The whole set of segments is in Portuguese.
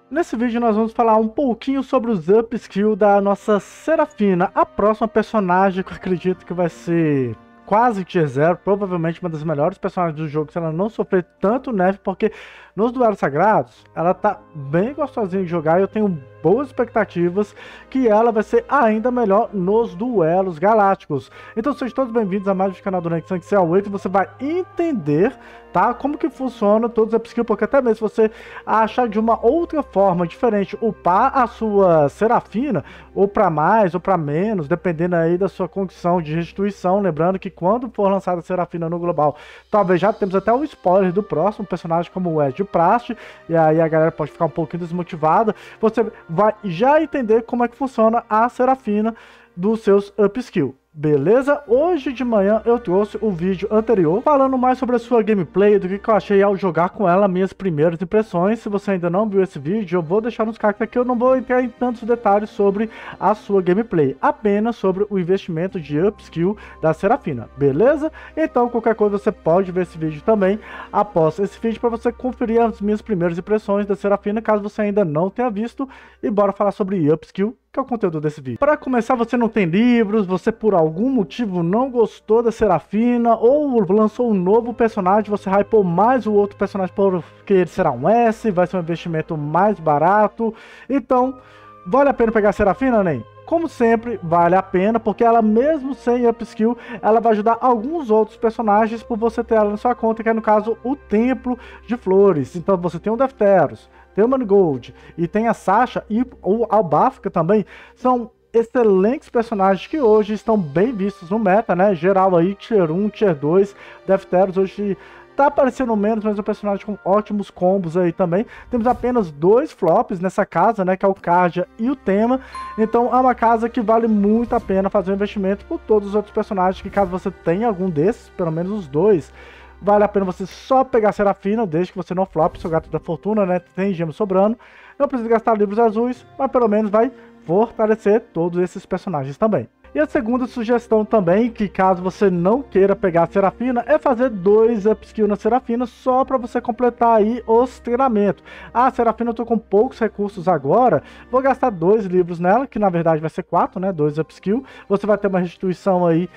Nesse vídeo nós vamos falar um pouquinho sobre os upskill da nossa Serafina, a próxima personagem que eu acredito que vai ser quase tier 0, provavelmente uma das melhores personagens do jogo se ela não sofrer tanto nerf, porque nos duelos sagrados ela tá bem gostosinha de jogar e eu tenho boas expectativas que ela vai ser ainda melhor nos duelos galácticos. Então sejam todos bem-vindos a mais um canal do Nexan Excel 8 e você vai entender, tá, como que funciona todos os upskills, porque até mesmo se você achar de uma outra forma diferente, upar a sua Serafina, ou para mais ou para menos, dependendo aí da sua condição de restituição, lembrando que quando for lançada a Serafina no global, talvez já temos até um spoiler do próximo personagem como o Ed Praste, e aí a galera pode ficar um pouquinho desmotivada, você vai já entender como é que funciona a Serafina dos seus upskill. Beleza? Hoje de manhã eu trouxe o vídeo anterior falando mais sobre a sua gameplay, do que eu achei ao jogar com ela, minhas primeiras impressões. Se você ainda não viu esse vídeo, eu vou deixar nos cards aqui, eu não vou entrar em tantos detalhes sobre a sua gameplay, apenas sobre o investimento de upskill da Serafina, beleza? Então qualquer coisa você pode ver esse vídeo também após esse vídeo para você conferir as minhas primeiras impressões da Serafina, caso você ainda não tenha visto, e bora falar sobre upskill, que é o conteúdo desse vídeo. Para começar, você não tem livros, você por algum motivo não gostou da Serafina, ou lançou um novo personagem, você hypou mais o outro personagem porque ele será um S, vai ser um investimento mais barato, então vale a pena pegar a Serafina, Nen? Como sempre, vale a pena, porque ela mesmo sem upskill, ela vai ajudar alguns outros personagens por você ter ela na sua conta, que é no caso o Templo de Flores. Então você tem o Defteros, tem o Mangold e tem a Sasha e o Albafka também. São excelentes personagens que hoje estão bem vistos no meta, né? Geral aí, Tier 1, Tier 2, Defteros hoje tá aparecendo menos, mas é um personagem com ótimos combos aí também. Temos apenas 2 flops nessa casa, né? Que é o Cardia e o Tema. Então é uma casa que vale muito a pena fazer um investimento por todos os outros personagens, que caso você tenha algum desses, pelo menos os 2, vale a pena você só pegar a Serafina, desde que você não flop seu gato da fortuna, né? Tem gema sobrando. Não precisa gastar livros azuis, mas pelo menos vai fortalecer todos esses personagens também. E a segunda sugestão também, que caso você não queira pegar a Serafina, é fazer 2 upskills na Serafina só para você completar aí os treinamentos. A Serafina eu tô com poucos recursos agora, vou gastar 2 livros nela, que na verdade vai ser 4, né? 2 upskills. Você vai ter uma restituição aí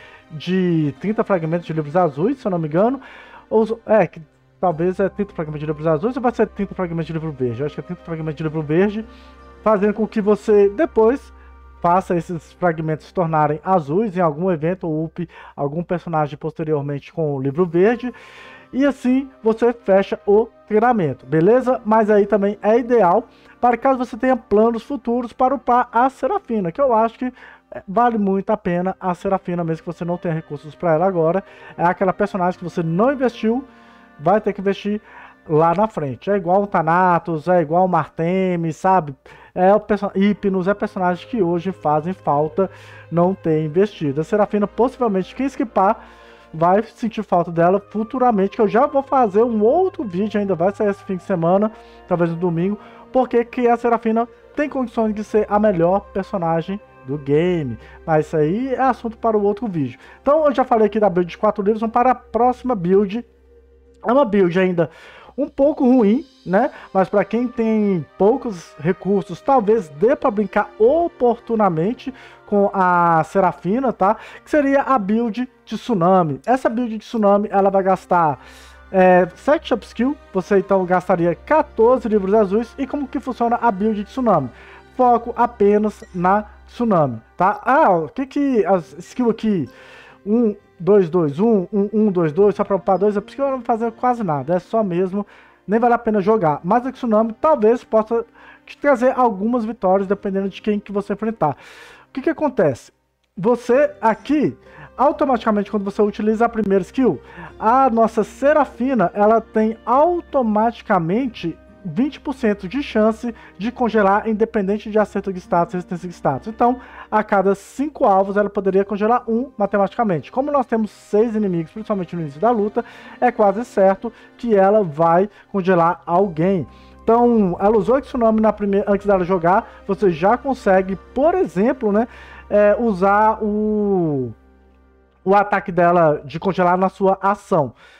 de 30 fragmentos de livros azuis, se eu não me engano. Que talvez é 30 fragmentos de livros azuis ou vai ser 30 fragmentos de livro verde? Eu acho que é 30 fragmentos de livro verde, fazendo com que você depois faça esses fragmentos se tornarem azuis em algum evento ou up algum personagem posteriormente com o livro verde. E assim você fecha o treinamento, beleza? Mas aí também é ideal para caso você tenha planos futuros para upar a Serafina, que eu acho que vale muito a pena a Serafina, mesmo que você não tenha recursos para ela agora. É aquela personagem que você não investiu, vai ter que investir lá na frente. É igual o Thanatos, é igual o Martemi, sabe? Hypnos, é personagens que hoje fazem falta não ter investido. A Serafina, possivelmente, quem esquipar vai sentir falta dela futuramente, que eu já vou fazer um outro vídeo, ainda vai sair esse fim de semana, talvez no domingo, porque que a Serafina tem condições de ser a melhor personagem do game, mas isso aí é assunto para o outro vídeo. Então eu já falei aqui da build de 4 livros, vamos para a próxima build. É uma build ainda um pouco ruim, né? Mas para quem tem poucos recursos, talvez dê para brincar oportunamente com a Serafina, tá? Que seria a build de Tsunami. Essa build de Tsunami, ela vai gastar 7 upskill, você então gastaria 14 livros azuis. E como que funciona a build de Tsunami? Foco apenas na Tsunami, tá? O que as skill aqui? 1, 2, 2, 1, 1, 1, 2, 2, só para upar 2, é porque eu não vou fazer quase nada, é só mesmo, nem vale a pena jogar. Mas a Tsunami talvez possa te trazer algumas vitórias, dependendo de quem que você enfrentar. O que acontece? Você aqui, automaticamente, quando você utiliza a primeira skill, a nossa Serafina, ela tem automaticamente 20% de chance de congelar, independente de acerto de status e resistência de status. Então, a cada 5 alvos, ela poderia congelar 1 matematicamente. Como nós temos 6 inimigos, principalmente no início da luta, é quase certo que ela vai congelar alguém. Então, ela usou a Tsunami antes dela jogar, você já consegue, por exemplo, né, usar o ataque dela de congelar na sua ação.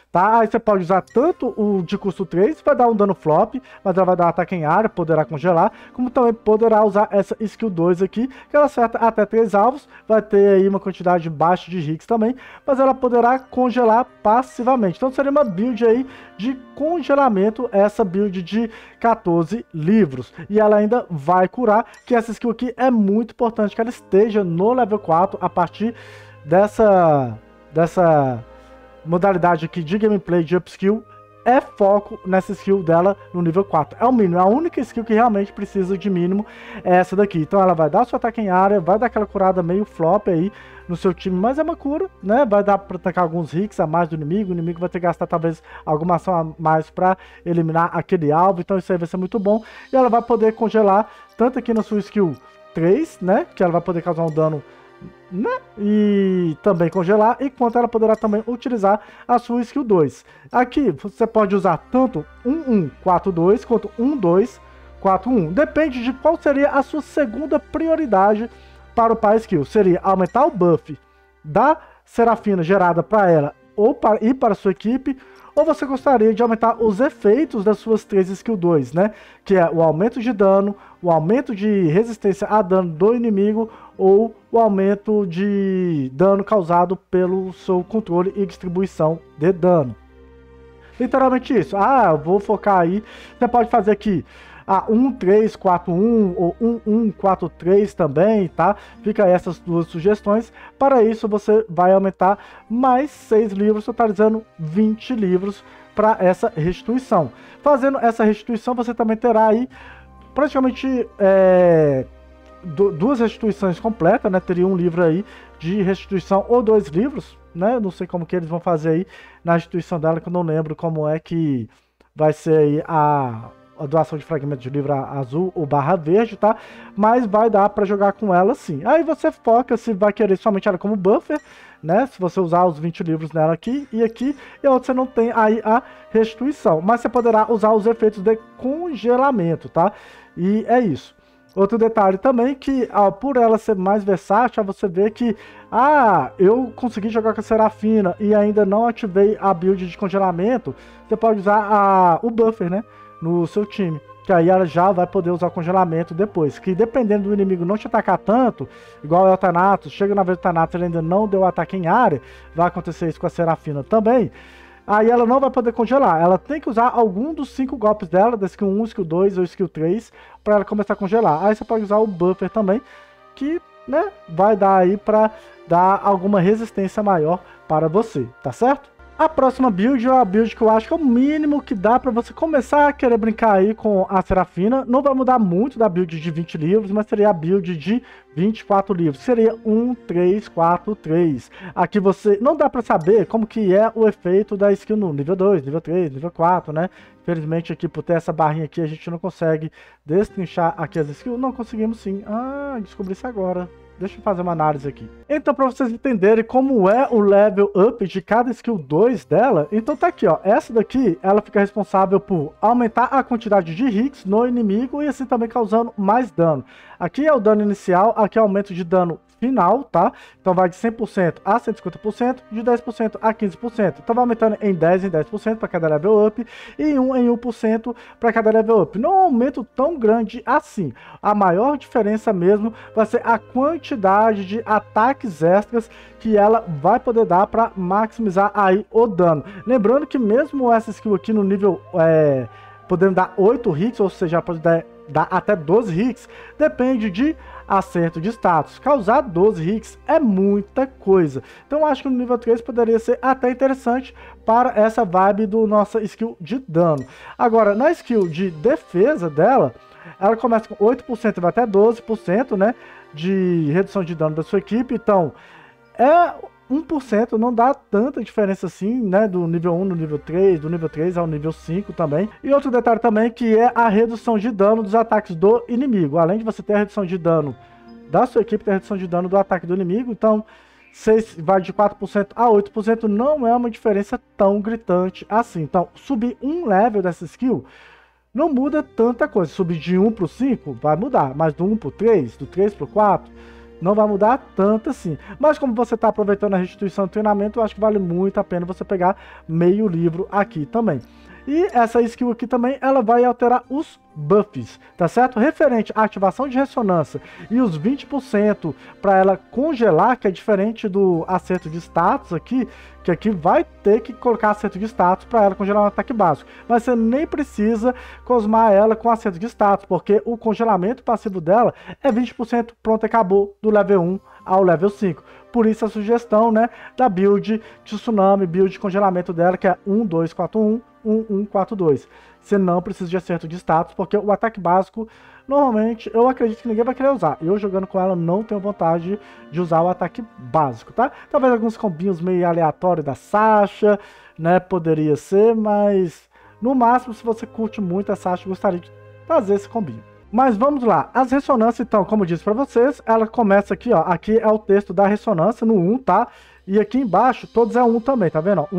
tá? Aí você pode usar tanto o de custo 3, vai dar um dano flop, mas ela vai dar um ataque em área, poderá congelar, como também poderá usar essa skill 2 aqui, que ela acerta até 3 alvos, vai ter aí uma quantidade baixa de hits também, mas ela poderá congelar passivamente. Então seria uma build aí de congelamento, essa build de 14 livros. E ela ainda vai curar, que essa skill aqui é muito importante que ela esteja no level 4 a partir dessa modalidade aqui de gameplay de upskill. É foco nessa skill dela no nível 4. É o mínimo, é a única skill que realmente precisa de mínimo é essa daqui. Então ela vai dar o seu ataque em área, vai dar aquela curada meio flop aí no seu time, mas é uma cura, né? Vai dar para atacar alguns hits a mais do inimigo, o inimigo vai ter que gastar talvez alguma ação a mais para eliminar aquele alvo, então isso aí vai ser muito bom. E ela vai poder congelar tanto aqui na sua skill 3, né? Que ela vai poder causar um dano, né? E também congelar, enquanto ela poderá também utilizar a sua skill 2. Aqui você pode usar tanto 1-1-4-2 quanto 1-2-4-1. Depende de qual seria a sua segunda prioridade para upar a skill. Seria aumentar o buff da Serafina gerada para ela e para a sua equipe, ou você gostaria de aumentar os efeitos das suas 3 skill 2, né? Que é o aumento de dano, o aumento de resistência a dano do inimigo, ou o aumento de dano causado pelo seu controle e distribuição de dano. Literalmente isso. Ah, eu vou focar aí. Você pode fazer aqui 1-3-4-1 ou 1-1-4-3 também, tá? Fica essas duas sugestões. Para isso, você vai aumentar mais 6 livros, totalizando 20 livros para essa restituição. Fazendo essa restituição, você também terá aí praticamente duas restituições completas, né? Teria um livro aí de restituição ou 2 livros, né? Não sei como que eles vão fazer aí na restituição dela, que eu não lembro como é que vai ser aí a doação de fragmentos de livro azul ou barra verde, tá? Mas vai dar para jogar com ela sim. Aí você foca se vai querer somente ela como buffer, né? Se você usar os 20 livros nela aqui, e outra você não tem aí a restituição. Mas você poderá usar os efeitos de congelamento, tá? E é isso. Outro detalhe também que, por ela ser mais versátil, você vê que eu consegui jogar com a Serafina e ainda não ativei a build de congelamento, você pode usar o buffer, né, no seu time, que aí ela já vai poder usar o congelamento depois, que dependendo do inimigo não te atacar tanto, igual é o Thanatos, chega na vez do Thanatos ele ainda não deu ataque em área, vai acontecer isso com a Serafina também. Aí ela não vai poder congelar, ela tem que usar algum dos 5 golpes dela, da skill 1, skill 2 ou skill 3, para ela começar a congelar. Aí você pode usar o buffer também, que, né, vai dar aí para dar alguma resistência maior para você, tá certo? A próxima build é a build que eu acho que é o mínimo que dá para você começar a querer brincar aí com a Serafina. Não vai mudar muito da build de 20 livros, mas seria a build de 24 livros. Seria 1-3-4-3. Aqui você não dá para saber como que é o efeito da skill no nível 2, nível 3, nível 4, né? Infelizmente aqui por ter essa barrinha aqui a gente não consegue destrinchar aqui as skills. Não conseguimos sim. Descobri isso agora. Deixa eu fazer uma análise aqui. Então, para vocês entenderem como é o level up de cada skill 2 dela, então tá aqui, ó. Essa daqui, ela fica responsável por aumentar a quantidade de hits no inimigo e assim também causando mais dano. Aqui é o dano inicial, aqui é o aumento de dano final, tá? Então vai de 100% a 150%, de 10% a 15%. Então vai aumentando em 10% em 10% para cada level up e em 1% para cada level up. Não é um aumento tão grande assim. A maior diferença mesmo vai ser a quantidade de ataques extras que ela vai poder dar para maximizar aí o dano. Lembrando que mesmo essa skill aqui no nível podendo dar 8 hits, ou seja, pode dar até 12 hits, depende de acerto de status. Causar 12 hits é muita coisa. Então acho que no nível 3 poderia ser até interessante para essa vibe do nossa skill de dano. Agora, na skill de defesa dela, ela começa com 8% e vai até 12%, né, de redução de dano da sua equipe. Então, 1% não dá tanta diferença assim, né, do nível 1 no nível 3, do nível 3 ao nível 5 também. E outro detalhe também que é a redução de dano dos ataques do inimigo. Além de você ter a redução de dano da sua equipe, tem a redução de dano do ataque do inimigo. Então, vai de 4% a 8%, não é uma diferença tão gritante assim. Então, subir um level dessa skill não muda tanta coisa. Subir de 1 para o 5 vai mudar, mas do 1 para o 3, do 3 para o 4... não vai mudar tanto assim. Mas como você está aproveitando a restituição do treinamento, eu acho que vale muito a pena você pegar meio livro aqui também. E essa skill aqui também, ela vai alterar os buffs, tá certo? Referente à ativação de ressonância e os 20% para ela congelar, que é diferente do acerto de status aqui, que aqui vai ter que colocar acerto de status para ela congelar um ataque básico. Mas você nem precisa cosmar ela com acerto de status, porque o congelamento passivo dela é 20%, pronto, acabou, do level 1 ao level 5. Por isso a sugestão, né, da build de Tsunami, build de congelamento dela, que é 1241, 1142. Você não precisa de acerto de status, porque o ataque básico, normalmente, eu acredito que ninguém vai querer usar. Eu jogando com ela não tenho vontade de usar o ataque básico, tá? Talvez alguns combinhos meio aleatórios da Sasha, né, poderia ser, mas no máximo, se você curte muito a Sasha, gostaria de fazer esse combinho. Mas vamos lá, as ressonâncias, então, como eu disse pra vocês, ela começa aqui, ó, aqui é o texto da ressonância, no 1, tá? E aqui embaixo, todos é 1 também, tá vendo?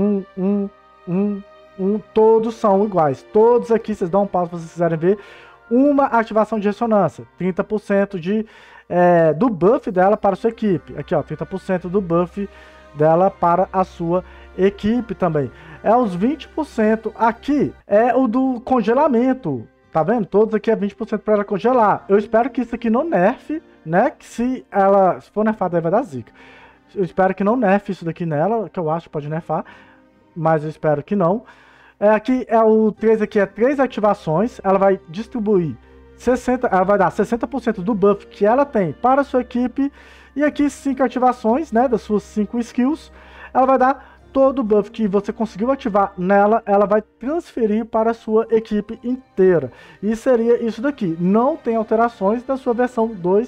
1, todos são iguais. Todos aqui, vocês dão um pause se vocês quiserem ver, uma ativação de ressonância, 30% do buff dela para a sua equipe. Aqui, ó, 30% do buff dela para a sua equipe também. É os 20% aqui, é o do congelamento. Tá vendo? Todos aqui é 20% para ela congelar. Eu espero que isso aqui não nerfe, né? Que se for nerfada, aí vai dar zica. Eu espero que não nerfe isso daqui nela, que eu acho que pode nerfar, mas eu espero que não. Aqui é o 3, aqui é 3 ativações. Ela vai distribuir 60%, ela vai dar 60% do buff que ela tem para a sua equipe. E aqui 5 ativações, né? Das suas 5 skills. Ela vai dar todo o buff que você conseguiu ativar nela, ela vai transferir para a sua equipe inteira. E seria isso daqui. Não tem alterações na sua versão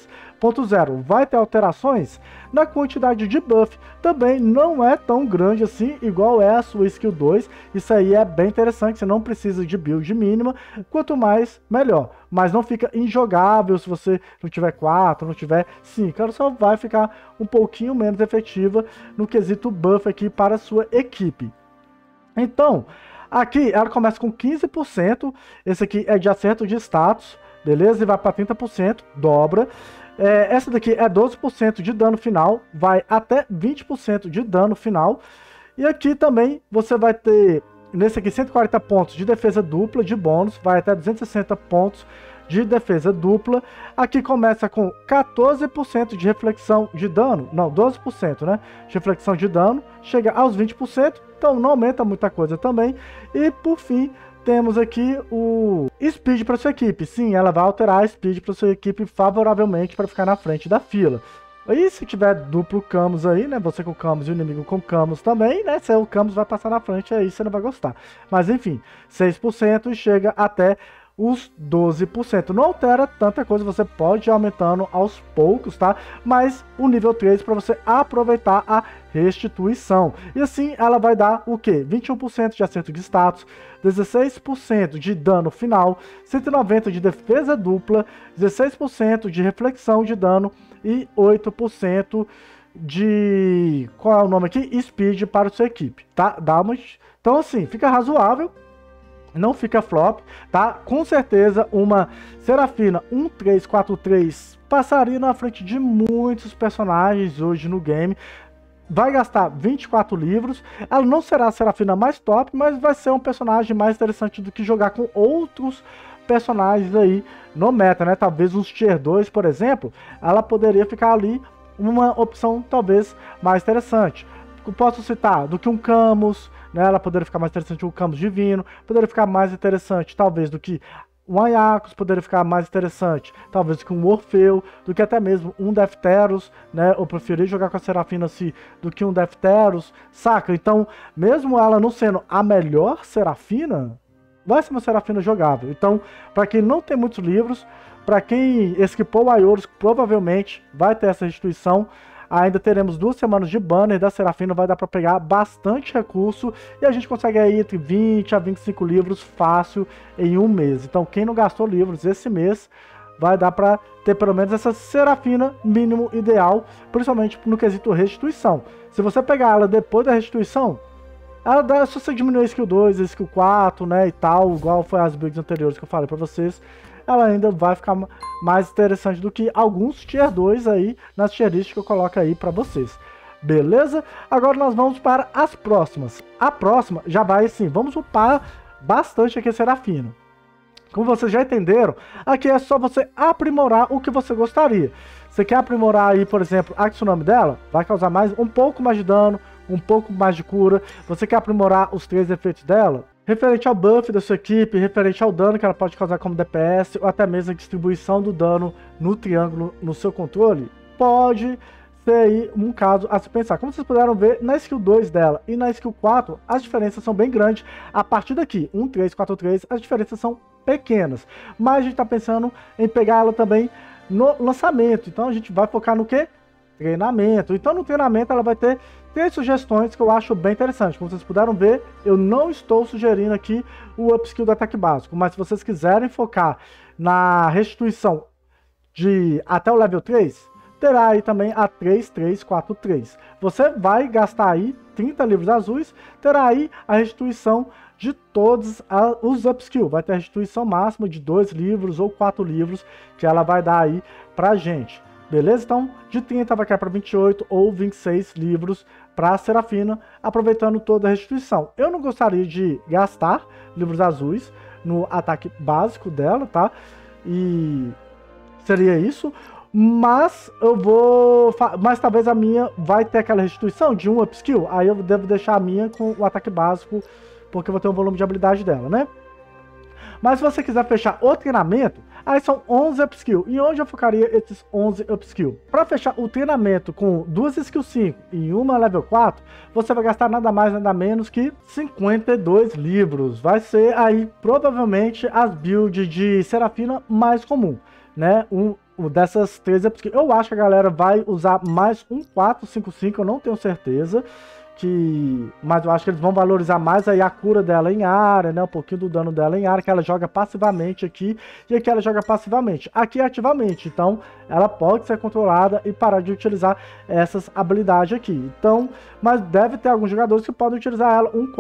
2.0. Vai ter alterações na quantidade de buff. Também não é tão grande assim, igual é a sua skill 2. Isso aí é bem interessante, você não precisa de build mínima. Quanto mais, melhor. Mas não fica injogável se você não tiver 4, não tiver 5. Ela só vai ficar um pouquinho menos efetiva no quesito buff aqui para a sua equipe. Então, aqui ela começa com 15%. Esse aqui é de acerto de status, beleza? E vai para 30%, dobra. Essa daqui é 12% de dano final, vai até 20% de dano final. E aqui também você vai ter, nesse aqui, 140 pontos de defesa dupla de bônus, vai até 260 pontos de defesa dupla. Aqui começa com 14% de reflexão de dano, não, 12%, né, de reflexão de dano, chega aos 20%, então não aumenta muita coisa também. E por fim, temos aqui o speed para sua equipe. Sim, ela vai alterar a speed para sua equipe favoravelmente para ficar na frente da fila. E se tiver duplo Camus aí, né, você com Camus e o inimigo com Camus também, né, se o Camus vai passar na frente, aí você não vai gostar. Mas enfim, 6% e chega até os 12%. Não altera tanta coisa, você pode ir aumentando aos poucos, tá? Mas o nível 3 para você aproveitar a restituição. E assim ela vai dar o quê? 21% de acerto de status, 16% de dano final, 190% de defesa dupla, 16% de reflexão de dano e 8% de... qual é o nome aqui? Speed para sua equipe, tá? Então assim, fica razoável. Não fica flop, tá? Com certeza uma Serafina 1343 passaria na frente de muitos personagens hoje no game. Vai gastar 24 livros. Ela não será a Serafina mais top, mas vai ser um personagem mais interessante do que jogar com outros personagens aí no meta, né? Talvez uns tier 2, por exemplo, ela poderia ficar ali uma opção talvez mais interessante. Eu posso citar do que um Camus, né? Ela poderia ficar mais interessante um Camus divino, poderia ficar mais interessante talvez do que um Ayakos, poderia ficar mais interessante talvez do que um Orfeu, do que até mesmo um Defteros, né? Eu preferi jogar com a Serafina assim do que um Defteros, saca? Então, mesmo ela não sendo a melhor Serafina, vai ser uma Serafina jogável. Então, para quem não tem muitos livros, para quem esquipou o Aioros, provavelmente vai ter essa restituição. Ainda teremos 2 semanas de banner da Serafina, vai dar para pegar bastante recurso e a gente consegue aí entre 20 a 25 livros fácil em um mês. Então quem não gastou livros esse mês, vai dar para ter pelo menos essa Serafina mínimo ideal, principalmente no quesito restituição. Se você pegar ela depois da restituição, ela dá, se você diminuir a skill 2, a skill 4, né, e tal, igual foi as builds anteriores que eu falei para vocês, ela ainda vai ficar mais interessante do que alguns Tier 2 aí, nas tier list que eu coloco aí pra vocês. Beleza? Agora nós vamos para as próximas. A próxima já vai assim, vamos upar bastante aqui a Serafina. Como vocês já entenderam, aqui é só você aprimorar o que você gostaria. Você quer aprimorar aí, por exemplo, a Tsunami dela? Vai causar um pouco mais de dano, um pouco mais de cura. Você quer aprimorar os 3 efeitos dela? Referente ao buff da sua equipe, referente ao dano que ela pode causar como DPS, ou até mesmo a distribuição do dano no triângulo no seu controle? Pode ser aí um caso a se pensar. Como vocês puderam ver, na skill 2 dela e na skill 4, as diferenças são bem grandes. A partir daqui, 1, 3, 4, 3, as diferenças são pequenas. Mas a gente está pensando em pegar ela também no lançamento. Então a gente vai focar no que? Treinamento. Então no treinamento ela vai ter 3 sugestões que eu acho bem interessante. Como vocês puderam ver, eu não estou sugerindo aqui o upskill do ataque básico. Mas se vocês quiserem focar na restituição de até o level 3, terá aí também a 3343. Você vai gastar aí 30 livros azuis, terá aí a restituição de todos os upskills. Vai ter a restituição máxima de 2 livros ou 4 livros que ela vai dar aí pra gente. Beleza? Então, de 30 vai cair para 28 ou 26 livros para Serafina, aproveitando toda a restituição. Eu não gostaria de gastar livros azuis no ataque básico dela, tá? E seria isso. Mas eu vou... Mas talvez a minha vai ter aquela restituição de um upskill. Aí eu devo deixar a minha com o ataque básico, porque eu vou ter um volume de habilidade dela, né? Mas se você quiser fechar o treinamento, aí são 11 upskills. E onde eu focaria esses 11 upskills? Para fechar o treinamento com 2 skills 5 e uma level 4, você vai gastar nada mais, nada menos que 52 livros. Vai ser aí provavelmente as builds de Serafina mais comum, né? Dessas 3 upskills. Eu acho que a galera vai usar mais um 455, eu não tenho certeza. Mas eu acho que eles vão valorizar mais aí a cura dela em área, né? Um pouquinho do dano dela em área, que ela joga passivamente aqui, e aqui ela joga passivamente. Aqui é ativamente, então ela pode ser controlada e parar de utilizar essas habilidades aqui. Então, mas deve ter alguns jogadores que podem utilizar ela um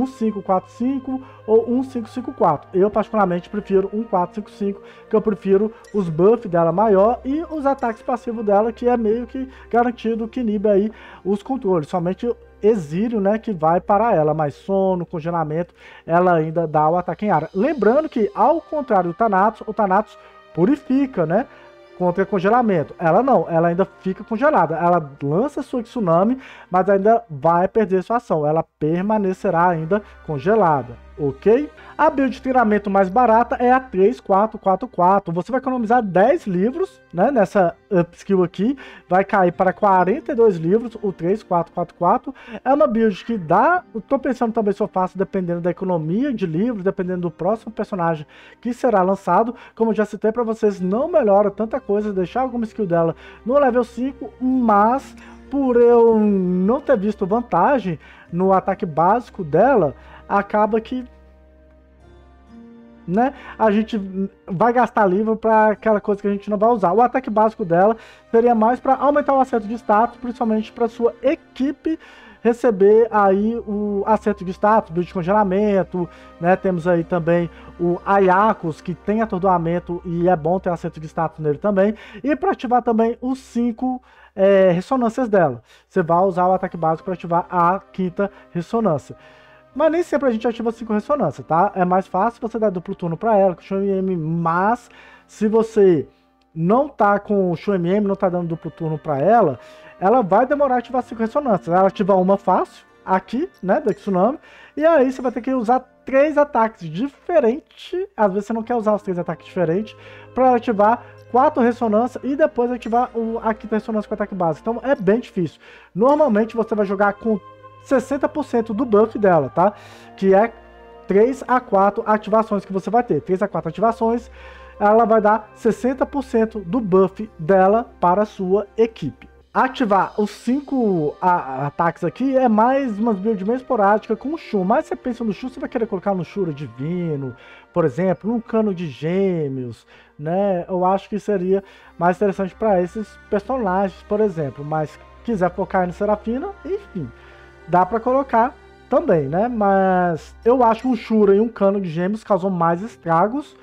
545 ou um 554. Eu particularmente prefiro um 455, que eu prefiro os buffs dela maior e os ataques passivos dela, que é meio que garantido que inibe aí os controles. Somente exílio, né, que vai para ela, mas sono, congelamento, ela ainda dá o ataque em área. Lembrando que, ao contrário do Thanatos, o Thanatos purifica, né, contra congelamento. Ela não, ela ainda fica congelada. Ela lança sua Tsunami, mas ainda vai perder sua ação. Ela permanecerá ainda congelada, ok? A build de treinamento mais barata é a 3444. Você vai economizar 10 livros, né, nessa upskill aqui. Vai cair para 42 livros, o 3444. É uma build que dá... Estou pensando também se eu faço dependendo da economia de livros, dependendo do próximo personagem que será lançado. Como eu já citei para vocês, não melhora tanta coisa, deixar alguma skill dela no level 5, mas por eu não ter visto vantagem no ataque básico dela, acaba que, né, a gente vai gastar livro para aquela coisa que a gente não vai usar. O ataque básico dela seria mais para aumentar o acerto de status, principalmente para sua equipe receber aí o acerto de status, build de congelamento, né? Temos aí também o Ayakos, que tem atordoamento e é bom ter acerto de status nele também. E para ativar também os 5 ressonâncias dela. Você vai usar o ataque básico para ativar a 5ª ressonância. Mas nem sempre a gente ativa 5 ressonâncias, tá? É mais fácil você dar duplo turno para ela, com o Shu-MM, mas se você não tá com o Shu-MM, não tá dando duplo turno para ela, ela vai demorar a ativar 5 ressonâncias. Ela ativa uma fácil, aqui, né, da Tsunami, e aí você vai ter que usar 3 ataques diferentes. Às vezes você não quer usar os 3 ataques diferentes para ativar 4 ressonâncias e depois ativar a 5ª ressonância com ataque básico. Então é bem difícil. Normalmente você vai jogar com 60% do buff dela, tá? Que é 3 a 4 ativações que você vai ter. 3 a 4 ativações, ela vai dar 60% do buff dela para a sua equipe. Ativar os 5 ataques aqui é mais umas builds bem esporádicas com o Shun. Mas você pensa no Shun, você vai querer colocar no Shura Divino, por exemplo, um Cano de Gêmeos, né? Eu acho que seria mais interessante para esses personagens, por exemplo. Mas quiser focar no Serafina, enfim, dá para colocar também, né? Mas eu acho que um Shura e um Cano de Gêmeos causam mais estragos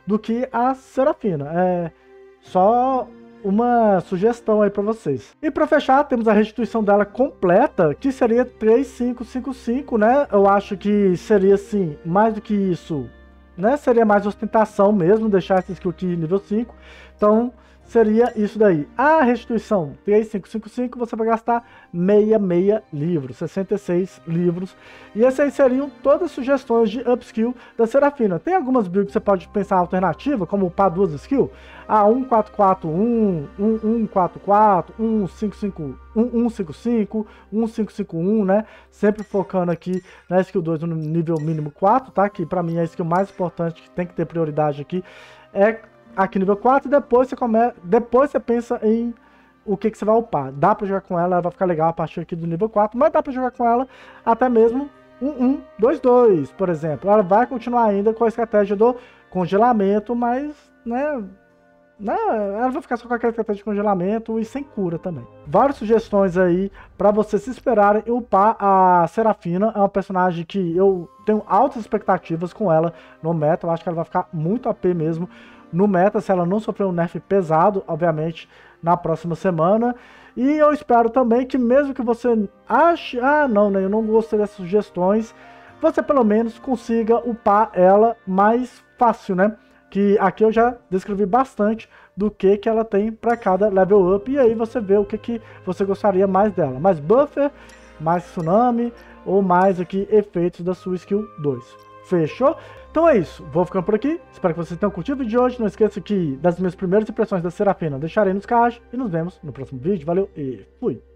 do que a Serafina. É só uma sugestão aí para vocês. E para fechar, temos a restituição dela completa, que seria 3555, né? Eu acho que seria, assim, mais do que isso, né? Seria mais ostentação mesmo, deixar essa skill aqui nível 5. Então, seria isso daí. A restituição 3555, você vai gastar 66 livros, 66 livros. E essas aí seriam todas as sugestões de upskill da Serafina. Tem algumas builds que você pode pensar alternativa, como upar duas skills. 1441, 1144, 155, 155, 1551, né? Sempre focando aqui na skill 2 no nível mínimo 4, tá? Que pra mim é a skill mais importante, que tem que ter prioridade aqui. É aqui nível 4, e depois você pensa em o que você vai upar. Dá pra jogar com ela, ela vai ficar legal a partir aqui do nível 4, mas dá pra jogar com ela até mesmo 1122, por exemplo. Ela vai continuar ainda com a estratégia do congelamento, mas, né, ela vai ficar só com aquela estratégia de congelamento e sem cura também. Várias sugestões aí pra vocês se esperarem e upar a Serafina. É uma personagem que eu tenho altas expectativas com ela no meta. Eu acho que ela vai ficar muito AP mesmo no meta, se ela não sofrer um nerf pesado, obviamente, na próxima semana. E eu espero também que, mesmo que você ache, não, né, eu não gostei dessas sugestões, você pelo menos consiga upar ela mais fácil, né? Que aqui eu já descrevi bastante do que ela tem para cada level up, e aí você vê o que você gostaria mais dela. Mais buffer, mais tsunami, ou mais aqui efeitos da sua skill 2. Fechou? Então é isso, vou ficando por aqui, espero que vocês tenham curtido o vídeo de hoje, não esqueça que das minhas primeiras impressões da Serafina eu deixarei nos cards, e nos vemos no próximo vídeo, valeu e fui!